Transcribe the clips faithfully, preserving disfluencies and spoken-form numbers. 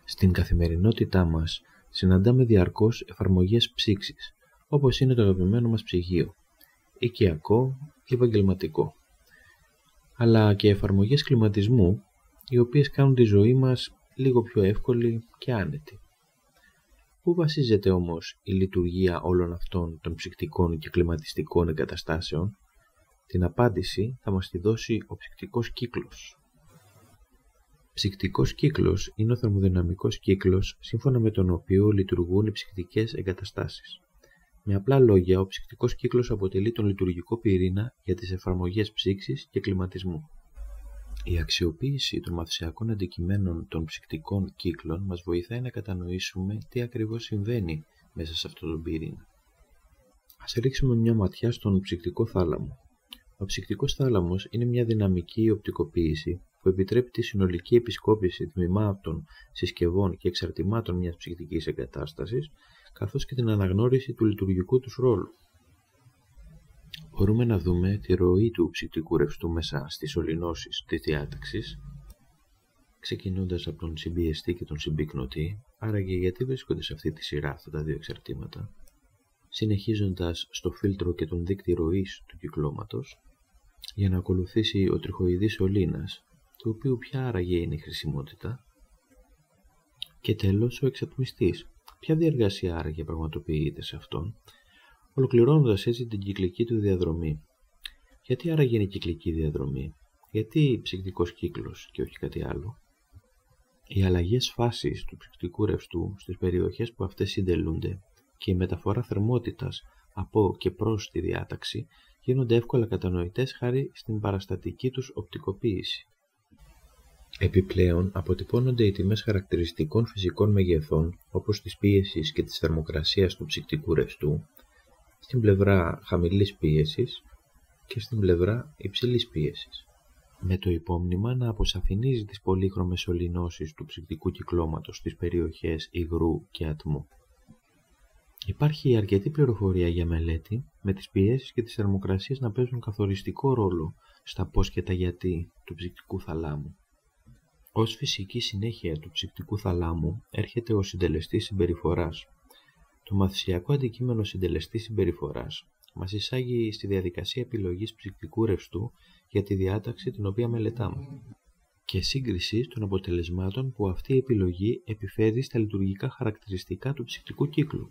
Στην καθημερινότητά μας συναντάμε διαρκώς εφαρμογές ψήξης, όπως είναι το αγαπημένο μας ψυγείο, οικιακό ή επαγγελματικό, αλλά και εφαρμογές κλιματισμού, οι οποίες κάνουν τη ζωή μας λίγο πιο εύκολη και άνετη. Πού βασίζεται όμως η λειτουργία όλων αυτών των ψυκτικών και κλιματιστικών εγκαταστάσεων? Την απάντηση θα μας τη δώσει ο ψυκτικός κύκλος. Ψυκτικός κύκλος είναι ο θερμοδυναμικός κύκλος σύμφωνα με τον οποίο λειτουργούν οι ψυκτικές εγκαταστάσεις. Με απλά λόγια, ο ψυκτικός κύκλος αποτελεί τον λειτουργικό πυρήνα για τις εφαρμογές ψήξης και κλιματισμού. Η αξιοποίηση των μαθησιακών αντικειμένων των ψυκτικών κύκλων μας βοηθάει να κατανοήσουμε τι ακριβώς συμβαίνει μέσα σε αυτόν τον πυρήνα. Ας ρίξουμε μια ματιά στον ψυκτικό θάλαμο. Ο ψυκτικός θάλαμος είναι μια δυναμική οπτικοποίηση που επιτρέπει τη συνολική επισκόπηση τμήματων, συσκευών και εξαρτημάτων μιας ψυκτικής εγκατάστασης, καθώς και την αναγνώριση του λειτουργικού τους ρόλου. Μπορούμε να δούμε τη ροή του ψυκτικού ρευστού μέσα στις σωληνώσεις της διάταξης, ξεκινώντας από τον συμπιεστή και τον συμπυκνωτή, άραγε γιατί βρίσκονται σε αυτή τη σειρά αυτά τα δύο εξαρτήματα, συνεχίζοντας στο φίλτρο και τον δείκτη ροής του κυκλώματος, για να ακολουθήσει ο τριχοειδής σωλήνας, του οποίου ποια άραγε είναι η χρησιμότητα, και τέλος ο εξατμιστής, ποια διεργασία άραγε πραγματοποιείται σε αυτόν, ολοκληρώνοντας έτσι την κυκλική του διαδρομή. Γιατί άραγε είναι η κυκλική διαδρομή? Γιατί ψυκτικός κύκλος και όχι κάτι άλλο? Οι αλλαγές φάσης του ψυκτικού ρευστού στις περιοχές που αυτές συντελούνται και η μεταφορά θερμότητας από και προς τη διάταξη γίνονται εύκολα κατανοητές χάρη στην παραστατική τους οπτικοποίηση. Επιπλέον, αποτυπώνονται οι τιμές χαρακτηριστικών φυσικών μεγεθών, όπως της πίεσης και της θερμοκρασίας του ψυκτικού ρευστού, στην πλευρά χαμηλής πίεσης και στην πλευρά υψηλής πίεσης, με το υπόμνημα να αποσαφηνίζει τις πολύχρωμες σωληνώσεις του ψυκτικού κυκλώματος στις περιοχές υγρού και ατμού. Υπάρχει αρκετή πληροφορία για μελέτη, με τις πιέσεις και τις θερμοκρασίες να παίζουν καθοριστικό ρόλο στα πώς και τα γιατί του ψυκτικού θαλάμου. Ως φυσική συνέχεια του ψυκτικού θαλάμου έρχεται ο συντελεστής συμπεριφοράς. Το μαθησιακό αντικείμενο συντελεστή συμπεριφοράς μας εισάγει στη διαδικασία επιλογής ψυκτικού ρευστού για τη διάταξη την οποία μελετάμε και σύγκριση των αποτελεσμάτων που αυτή η επιλογή επιφέρει στα λειτουργικά χαρακτηριστικά του ψυκτικού κύκλου.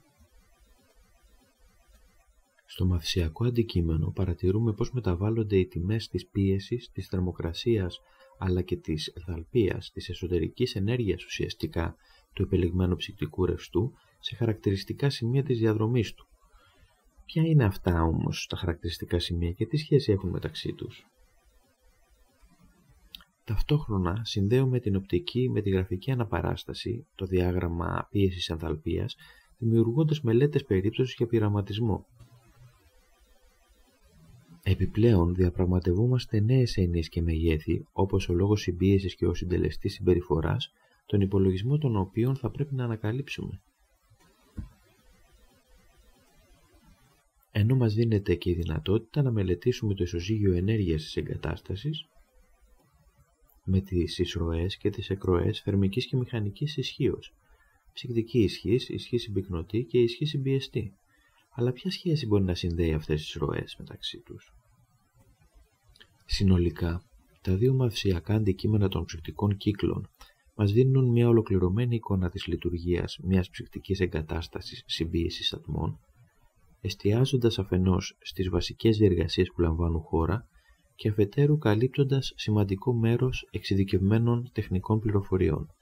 Στο μαθησιακό αντικείμενο παρατηρούμε πώς μεταβάλλονται οι τιμές της πίεσης, της θερμοκρασίας αλλά και της ενθαλπίας, της εσωτερικής ενέργειας ουσιαστικά του επιλεγμένου ψυκτικού ρευστού σε χαρακτηριστικά σημεία της διαδρομής του. Ποια είναι αυτά όμως τα χαρακτηριστικά σημεία και τι σχέση έχουν μεταξύ τους? Ταυτόχρονα συνδέουμε την οπτική με τη γραφική αναπαράσταση, το διάγραμμα πίεσης ενθαλπίας, δημιουργώντας μελέτες περίπτωσης για πειραματισμό. Επιπλέον, διαπραγματευόμαστε νέες έννοιες και μεγέθη, όπως ο λόγος συμπίεσης και ο συντελεστής συμπεριφοράς, τον υπολογισμό των οποίων θα πρέπει να ανακαλύψουμε. Ενώ μας δίνεται και η δυνατότητα να μελετήσουμε το ισοζύγιο ενέργειας της εγκατάστασης με τις εισρωές και τις εκροές θερμικής και μηχανικής ισχύως, ψυκτική ισχύς, ισχύ συμπυκνωτή και ισχύ συμπιεστή. Αλλά ποια σχέση μπορεί να συνδέει αυτές τις ροές μεταξύ τους? Συνολικά, τα δύο μαθησιακά αντικείμενα των ψυκτικών κύκλων μας δίνουν μια ολοκληρωμένη εικόνα της λειτουργίας μιας ψυκτικής εγκατάστασης συμπίεσης ατμών, εστιάζοντας αφενός στις βασικές διεργασίες που λαμβάνουν χώρα και αφετέρου καλύπτοντας σημαντικό μέρος εξειδικευμένων τεχνικών πληροφοριών.